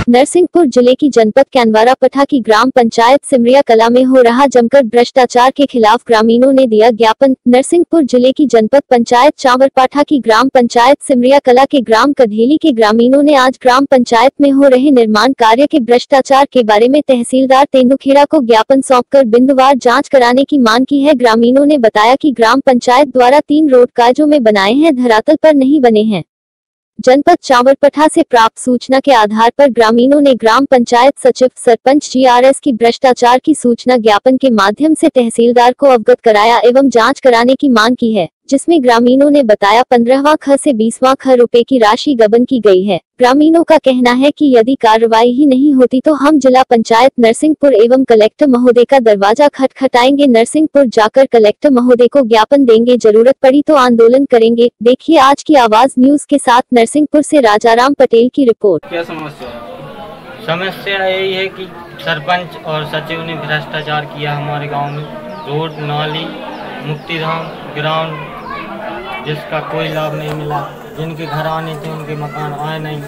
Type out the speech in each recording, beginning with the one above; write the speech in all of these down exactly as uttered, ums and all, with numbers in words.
नरसिंहपुर जिले की जनपद कैनवारा पठा की ग्राम पंचायत सिमरिया कला में हो रहा जमकर भ्रष्टाचार के खिलाफ ग्रामीणों ने दिया ज्ञापन। नरसिंहपुर जिले की जनपद पंचायत चावरपाठा की ग्राम पंचायत सिमरिया कला के ग्राम कधेली के ग्रामीणों ने आज ग्राम पंचायत में हो रहे निर्माण कार्य के भ्रष्टाचार के बारे में तहसीलदार तेंदुखेड़ा को ज्ञापन सौंपकर बिंदुवार जाँच कराने की मांग की है। ग्रामीणों ने बताया कि ग्राम पंचायत द्वारा तीन रोड काजों में बनाए हैं, धरातल पर नहीं बने हैं। जनपद चावरपठा से प्राप्त सूचना के आधार पर ग्रामीणों ने ग्राम पंचायत सचिव, सरपंच, जीआरएस की भ्रष्टाचार की सूचना ज्ञापन के माध्यम से तहसीलदार को अवगत कराया एवं जांच कराने की मांग की है, जिसमें ग्रामीणों ने बताया पंद्रहवां ख से बीसवां ख रुपए की राशि गबन की गई है। ग्रामीणों का कहना है कि यदि कार्रवाई ही नहीं होती तो हम जिला पंचायत नरसिंहपुर एवं कलेक्टर महोदय का दरवाजा खटखटाएंगे। नरसिंहपुर जाकर कलेक्टर महोदय को ज्ञापन देंगे, जरूरत पड़ी तो आंदोलन करेंगे। देखिए आज की आवाज न्यूज के साथ नरसिंहपुर से राजाराम पटेल की रिपोर्ट। क्या समस्या है? समस्या यही है कि सरपंच और सचिव ने भ्रष्टाचार किया हमारे गाँव में। रोड, नाली, मुक्तिधाम, ग्राउंड जिसका कोई लाभ नहीं मिला। जिनके घर आने थे उनके मकान आए नहीं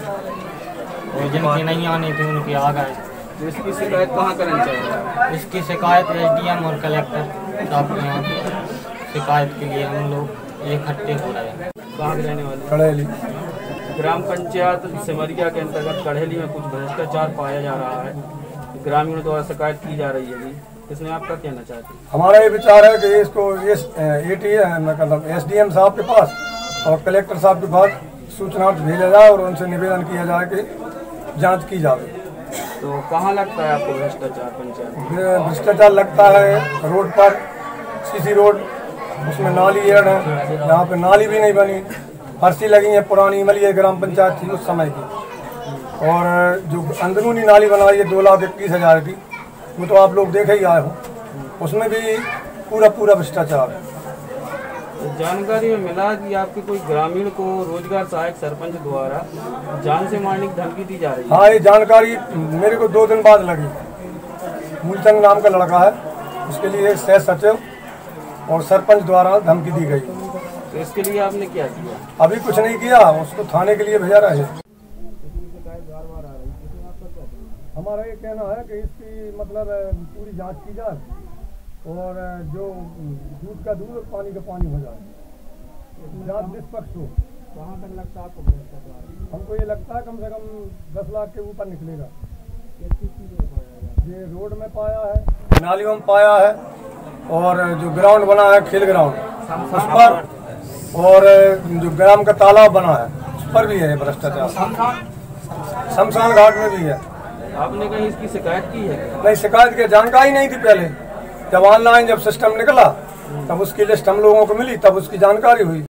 और जिनके नहीं आने थे उनके आ गए। तो इसकी शिकायत कहाँ करनी चाहिए? इसकी शिकायत एसडीएम और कलेक्टर साहब के यहाँ शिकायत के लिए हम लोग इकट्ठे हो रहे हैं। कहाँ के रहने वाले? कड़ेली। ग्राम पंचायत सिमरिया के अंतर्गत कड़ेली में कुछ भ्रष्टाचार पाया जा रहा है, ग्रामीणों द्वारा शिकायत की जा रही है। इसमें आपका कहना चाहते हैं? हमारा ये विचार है कि इसको इस एटी मतलब एसडीएम साहब के पास और कलेक्टर साहब के पास सूचना भेजा जाए और उनसे निवेदन किया जाए कि जांच की जाए। तो कहाँ लगता है आपको भ्रष्टाचार? पंचायत भ्रष्टाचार लगता है रोड पर, सीसी रोड, उसमें नाली एड है, यहाँ पे नाली भी नहीं बनी, फर्शी लगी है, पुरानी मलिया ग्राम पंचायत थी उस समय की। और जो अंदरूनी नाली बनाई है दो लाख इक्कीस हजार की, वो तो आप लोग देखे ही आए हो, उसमें भी पूरा पूरा भ्रष्टाचार है। तो जानकारी में मिला कि आपके कोई ग्रामीण को रोजगार सहायक सरपंच द्वारा जान से मारने की धमकी दी जा रही है। हाँ, ये जानकारी मेरे को दो दिन बाद लगी। मूलचंद नाम का लड़का है, उसके लिए सह सचिव और सरपंच द्वारा धमकी दी गई। तो इसके लिए आपने क्या किया? अभी कुछ नहीं किया, उसको थाने के लिए भेजा रहे। हमारा ये कहना है कि इसकी मतलब पूरी जांच की जाए और जो दूध का दूध और पानी का पानी हो जाए, जांच निष्पक्ष हो। कहाँ तक लगता है आपको भ्रष्टाचार? हमको ये लगता है कम से कम दस लाख के ऊपर निकलेगा। ये रोड में पाया है, नालियों में पाया है और जो ग्राउंड बना है खेल ग्राउंड उस पर, और जो ग्राम का तालाब बना है उस पर भी है भ्रष्टाचार। शमशान घाट में भी है। आपने कहीं इसकी शिकायत की है? नहीं, शिकायत की जानकारी नहीं थी पहले। जब ऑनलाइन जब सिस्टम निकला तब उसकी लिस्ट हम लोगों को मिली, तब उसकी जानकारी हुई।